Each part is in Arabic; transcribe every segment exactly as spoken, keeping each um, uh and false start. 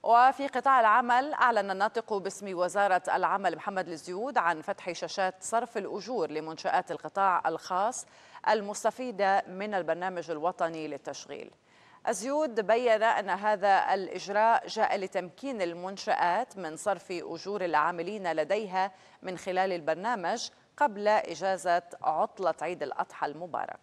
وفي قطاع العمل، أعلن الناطق باسم وزارة العمل محمد الزيود عن فتح شاشات صرف الأجور لمنشآت القطاع الخاص المستفيدة من البرنامج الوطني للتشغيل. الزيود بيّن أن هذا الإجراء جاء لتمكين المنشآت من صرف أجور العاملين لديها من خلال البرنامج قبل إجازة عطلة عيد الأضحى المبارك.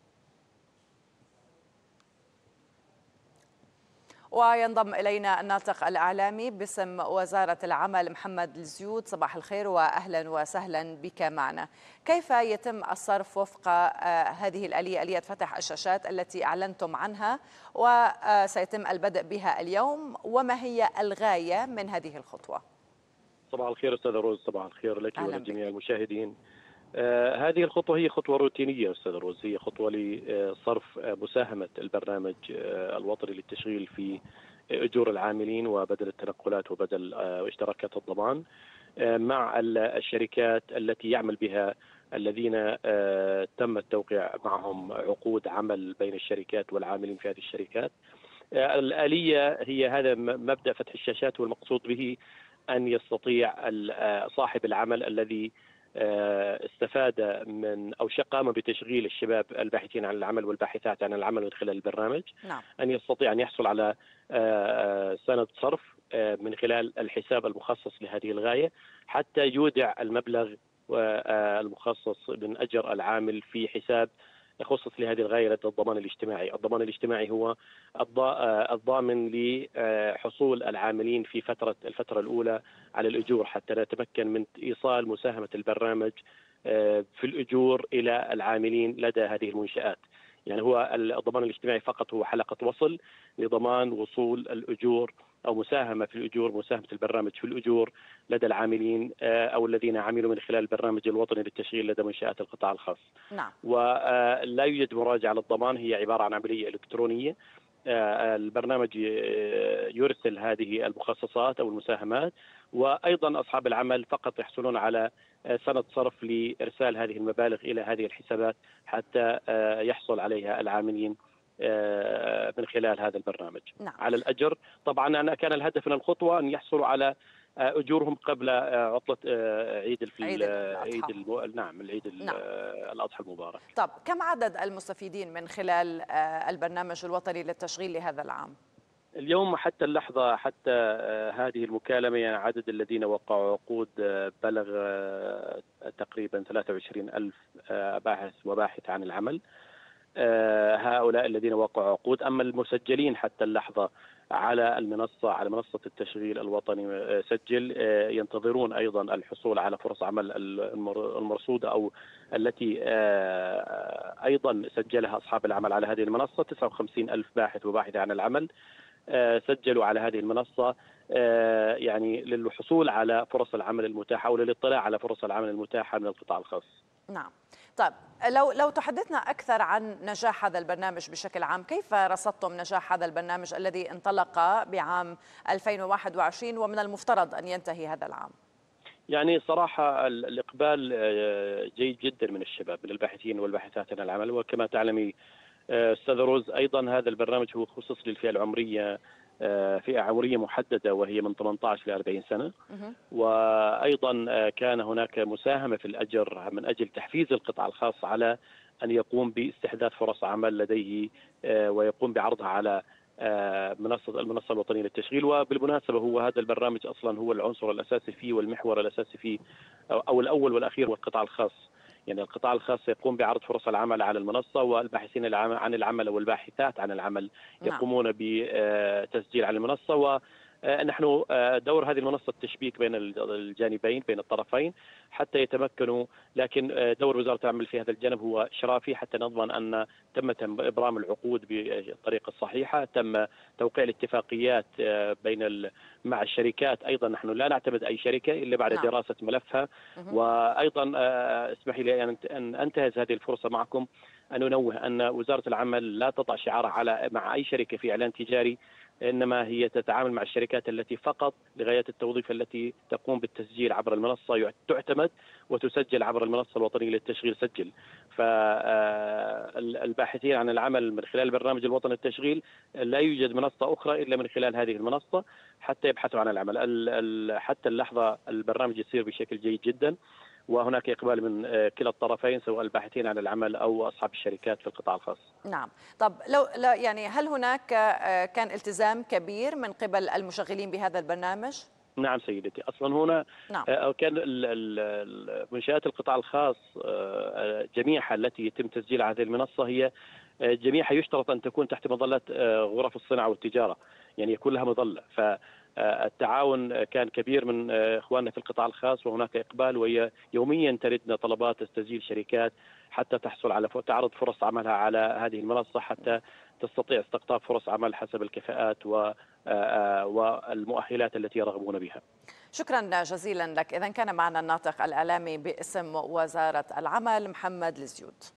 وينضم إلينا الناطق الإعلامي باسم وزارة العمل محمد الزيود. صباح الخير وأهلا وسهلا بك معنا. كيف يتم الصرف وفق هذه الآلية، آلية فتح الشاشات التي أعلنتم عنها وسيتم البدء بها اليوم، وما هي الغاية من هذه الخطوة؟ صباح الخير أستاذ روز. صباح الخير لك ولجميع المشاهدين. آه هذه الخطوة هي خطوة روتينية أستاذ روز، هي خطوة لصرف مساهمة البرنامج آه الوطني للتشغيل في أجور العاملين وبدل التنقلات وبدل آه اشتراكات الضمان آه مع الشركات التي يعمل بها الذين آه تم التوقيع معهم عقود عمل بين الشركات والعاملين في هذه الشركات. آه الآلية هي هذا مبدأ فتح الشاشات، والمقصود به أن يستطيع صاحب العمل الذي استفاد من أو قام بتشغيل الشباب الباحثين عن العمل والباحثات عن العمل من خلال البرنامج، نعم. أن يستطيع أن يحصل على سند صرف من خلال الحساب المخصص لهذه الغاية، حتى يودع المبلغ المخصص من أجر العامل في حساب يخصص لهذه الغاية لدى الضمان الاجتماعي. الضمان الاجتماعي هو الضامن لحصول العاملين في فترة الفترة الأولى على الأجور، حتى نتمكن من إيصال مساهمة البرنامج في الأجور إلى العاملين لدى هذه المنشآت. يعني هو الضمان الاجتماعي فقط هو حلقة وصل لضمان وصول الأجور أو مساهمة في الأجور، مساهمة البرنامج في الأجور لدى العاملين أو الذين عملوا من خلال البرنامج الوطني للتشغيل لدى منشآت القطاع الخاص. نعم. ولا يوجد مراجعة للضمان، هي عبارة عن عملية إلكترونية. البرنامج يرسل هذه المخصصات أو المساهمات، وأيضا أصحاب العمل فقط يحصلون على سند صرف لإرسال هذه المبالغ إلى هذه الحسابات حتى يحصل عليها العاملين من خلال هذا البرنامج. نعم. على الأجر. طبعا أنا كان الهدف من الخطوة أن يحصلوا على أجورهم قبل عطلة عيد الفيل عيد الأضحى. عيد المو... نعم العيد نعم. الأضحى المبارك. طب كم عدد المستفيدين من خلال البرنامج الوطني للتشغيل لهذا العام؟ اليوم حتى اللحظة، حتى هذه المكالمة، يعني عدد الذين وقعوا عقود بلغ تقريبا ثلاثة وعشرين ألف باحث وباحث عن العمل. هؤلاء الذين وقعوا عقود. أما المسجلين حتى اللحظة على المنصة على منصة التشغيل الوطني سجل، ينتظرون أيضا الحصول على فرص عمل المرصودة أو التي أيضا سجلها أصحاب العمل على هذه المنصة. تسعة وخمسين ألف باحث وباحث عن العمل سجلوا على هذه المنصة يعني للحصول على فرص العمل المتاحة أو للاطلاع على فرص العمل المتاحة من القطاع الخاص. نعم. طيب لو لو تحدثنا أكثر عن نجاح هذا البرنامج بشكل عام، كيف رصدتم نجاح هذا البرنامج الذي انطلق بعام ألفين وواحد وعشرين ومن المفترض أن ينتهي هذا العام؟ يعني صراحة الإقبال جيد جدا من الشباب، من الباحثين والباحثات عن العمل. وكما تعلمي أستاذ روز، أيضا هذا البرنامج هو خصص للفئة العمرية، فئة عمرية محددة وهي من ثمانية عشر إلى أربعين سنة. وأيضا كان هناك مساهمة في الأجر من أجل تحفيز القطاع الخاص على أن يقوم باستحداث فرص عمل لديه ويقوم بعرضها على منصة المنصة الوطنية للتشغيل. وبالمناسبة هو هذا البرنامج أصلا هو العنصر الأساسي فيه والمحور الأساسي فيه أو الأول والأخير هو القطاع الخاص. يعني القطاع الخاص يقوم بعرض فرص العمل على المنصة، والباحثين عن العمل والباحثات عن العمل يقومون بتسجيل على المنصة. ونحن دور هذه المنصة التشبيك بين الجانبين بين الطرفين حتى يتمكنوا، لكن دور وزارة العمل في هذا الجانب هو إشرافي حتى نضمن أن تم إبرام العقود بالطريقة الصحيحة، تم توقيع الاتفاقيات بين مع الشركات. أيضا نحن لا نعتمد أي شركة إلا بعد نعم. دراسة ملفها. وأيضا اسمحي لي أن أنتهز هذه الفرصة معكم أن ننوه أن وزارة العمل لا تضع شعارها على مع أي شركة في إعلان تجاري إنما هي تتعامل مع الشركات التي فقط لغاية التوظيف التي تقوم بالتسجيل عبر المنصة، تعتمد وتسجل عبر المنصة الوطنية للتشغيل سجل. فالباحثين عن العمل من خلال البرنامج الوطني للتشغيل لا يوجد منصة أخرى إلا من خلال هذه المنصة حتى يبحثوا عن العمل. حتى اللحظة البرنامج يسير بشكل جيد جدا، وهناك إقبال من كلا الطرفين سواء الباحثين عن العمل أو أصحاب الشركات في القطاع الخاص. نعم. طب لو لا يعني هل هناك كان التزام كبير من قبل المشغلين بهذا البرنامج؟ نعم سيدتي، أصلا هنا نعم. كان منشآت القطاع الخاص جميعها التي يتم تسجيلها هذه المنصة هي جميعها يشترط أن تكون تحت مظلة غرف الصناعة والتجارة، يعني يكون لها مظلة. فالتعاون كان كبير من إخواننا في القطاع الخاص، وهناك إقبال، وهي يوميا تردنا طلبات تسجيل شركات حتى تحصل على تعرض فرص عملها على هذه المنصة، حتى تستطيع استقطاب فرص عمل حسب الكفاءات والمؤهلات التي يرغبون بها. شكرا جزيلا لك. إذن كان معنا الناطق الإعلامي باسم وزارة العمل محمد الزيود.